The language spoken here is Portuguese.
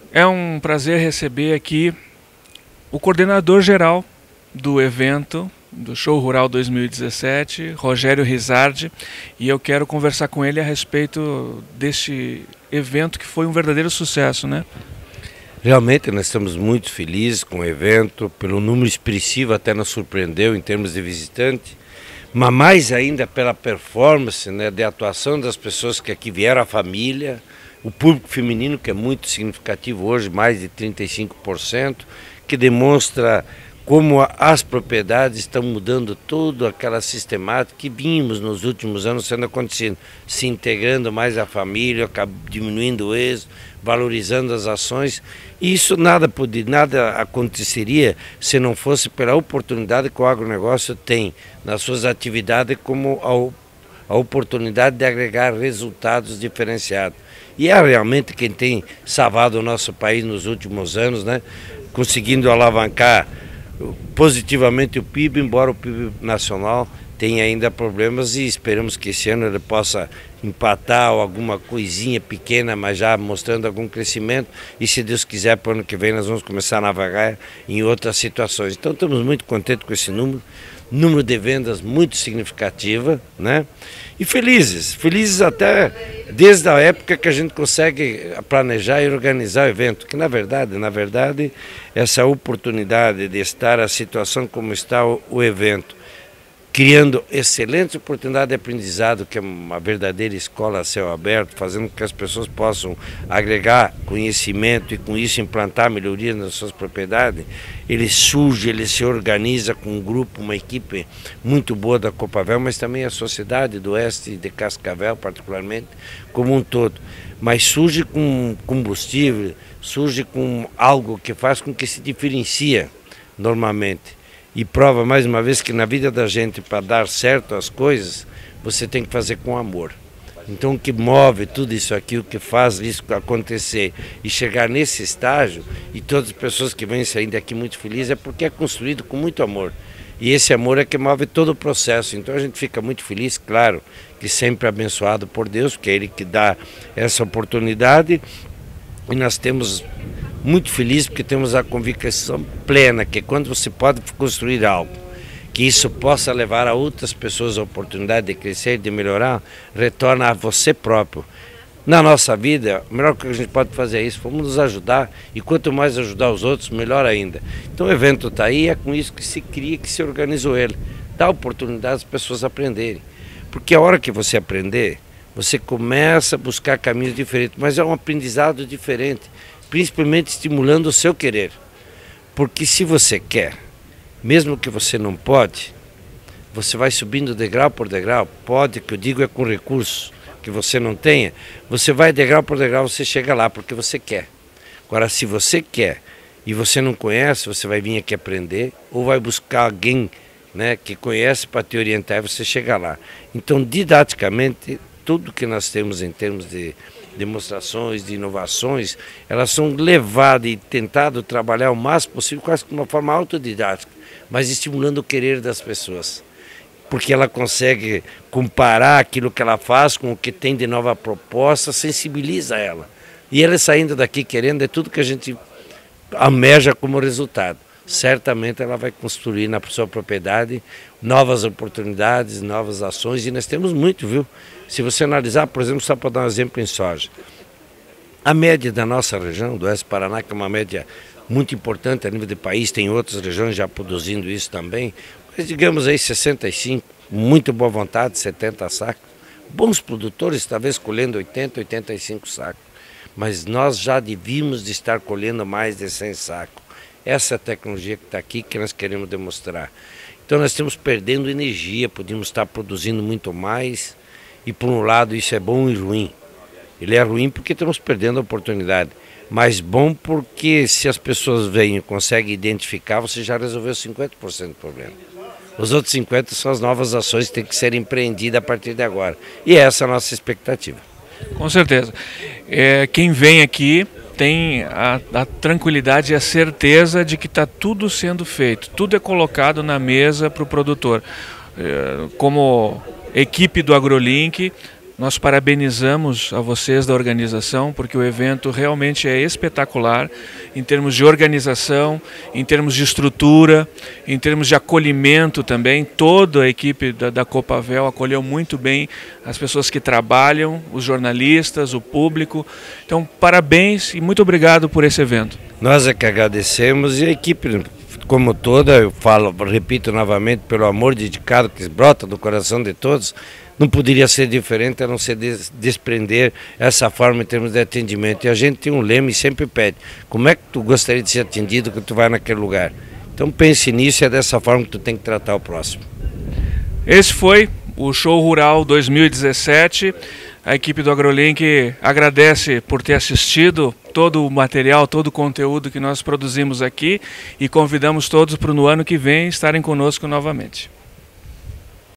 É um prazer receber aqui o coordenador geral do evento, do Show Rural 2017, Rogério Rizardi, e eu quero conversar com ele a respeito deste evento que foi um verdadeiro sucesso, né? Realmente nós estamos muito felizes com o evento, pelo número expressivo até nos surpreendeu em termos de visitante, mas mais ainda pela performance, né, de atuação das pessoas que aqui vieram, a família, o público feminino, que é muito significativo hoje, mais de 35%, que demonstra como as propriedades estão mudando toda aquela sistemática que vimos nos últimos anos sendo acontecendo, se integrando mais à família, diminuindo o êxito, valorizando as ações. E isso nada aconteceria se não fosse pela oportunidade que o agronegócio tem nas suas atividades, como a oportunidade de agregar resultados diferenciados. E é realmente quem tem salvado o nosso país nos últimos anos, né? Conseguindo alavancar positivamente o PIB, embora o PIB nacional tenha ainda problemas, e esperamos que esse ano ele possa empatar ou alguma coisinha pequena, mas já mostrando algum crescimento, e se Deus quiser, para o ano que vem nós vamos começar a navegar em outras situações. Então estamos muito contentes com esse número de vendas muito significativa, né? E felizes até desde a época que a gente consegue planejar e organizar o evento, que na verdade, essa oportunidade de estar a situação como está o evento, criando excelentes oportunidades de aprendizado, que é uma verdadeira escola a céu aberto, fazendo com que as pessoas possam agregar conhecimento e com isso implantar melhorias nas suas propriedades. Ele surge, ele se organiza com um grupo, uma equipe muito boa da Copavel, mas também a sociedade do Oeste de Cascavel, particularmente, como um todo. Mas surge com combustível, surge com algo que faz com que se diferencia normalmente. E prova mais uma vez que na vida da gente, para dar certo as coisas, você tem que fazer com amor. Então o que move tudo isso aqui, o que faz isso acontecer e chegar nesse estágio, e todas as pessoas que vêm saindo daqui muito felizes, é porque é construído com muito amor. E esse amor é que move todo o processo. Então a gente fica muito feliz, claro, que sempre abençoado por Deus, porque é Ele que dá essa oportunidade, e nós temos muito feliz porque temos a convicção plena que quando você pode construir algo, que isso possa levar a outras pessoas a oportunidade de crescer, de melhorar, retorna a você próprio. Na nossa vida, o melhor que a gente pode fazer é isso, vamos nos ajudar, e quanto mais ajudar os outros, melhor ainda. Então o evento está aí, é com isso que se cria, que se organizou ele. Dá oportunidade às pessoas aprenderem, porque a hora que você aprender, você começa a buscar caminhos diferentes, mas é um aprendizado diferente, principalmente estimulando o seu querer. Porque se você quer, mesmo que você não pode, você vai subindo degrau por degrau. Pode, que eu digo, é com recursos que você não tenha, você vai degrau por degrau, você chega lá porque você quer. Agora, se você quer e você não conhece, você vai vir aqui aprender, ou vai buscar alguém, né, que conhece para te orientar e você chega lá. Então, didaticamente, tudo que nós temos em termos de demonstrações, de inovações, elas são levadas e tentado trabalhar o máximo possível, quase de uma forma autodidática, mas estimulando o querer das pessoas. Porque ela consegue comparar aquilo que ela faz com o que tem de nova proposta, sensibiliza ela. E ela saindo daqui querendo, é tudo que a gente almeja como resultado. Certamente ela vai construir na sua propriedade novas oportunidades, novas ações, e nós temos muito, viu? Se você analisar, por exemplo, só para dar um exemplo em soja, a média da nossa região, do Oeste Paraná, que é uma média muito importante a nível de país, tem outras regiões já produzindo isso também, mas digamos aí 65, muito boa vontade, 70 sacos, bons produtores talvez colhendo 80, 85 sacos, mas nós já devíamos de estar colhendo mais de 100 sacos. Essa é a tecnologia que está aqui que nós queremos demonstrar. Então nós estamos perdendo energia, podíamos estar produzindo muito mais, e por um lado isso é bom e ruim. Ele é ruim porque estamos perdendo a oportunidade, mas bom porque se as pessoas veem e conseguem identificar, você já resolveu 50% do problema. Os outros 50% são as novas ações que têm que ser empreendidas a partir de agora. E essa é a nossa expectativa. Com certeza. Quem vem aqui tem a tranquilidade e a certeza de que está tudo sendo feito, tudo é colocado na mesa para o produtor. Como equipe do AgroLink, Nós parabenizamos a vocês da organização, porque o evento realmente é espetacular em termos de organização, em termos de estrutura, em termos de acolhimento também. Toda a equipe da Copavel acolheu muito bem as pessoas que trabalham, os jornalistas, o público. Então, parabéns e muito obrigado por esse evento. Nós é que agradecemos, e a equipe como toda, eu falo, repito novamente, pelo amor dedicado que brota do coração de todos, não poderia ser diferente a não ser desprender essa forma em termos de atendimento. E a gente tem um lema e sempre pede: como é que tu gostaria de ser atendido quando tu vai naquele lugar? Então pense nisso, é dessa forma que tu tem que tratar o próximo. Esse foi o Show Rural 2017. A equipe do AgroLink agradece por ter assistido todo o material, todo o conteúdo que nós produzimos aqui, e convidamos todos para no ano que vem estarem conosco novamente.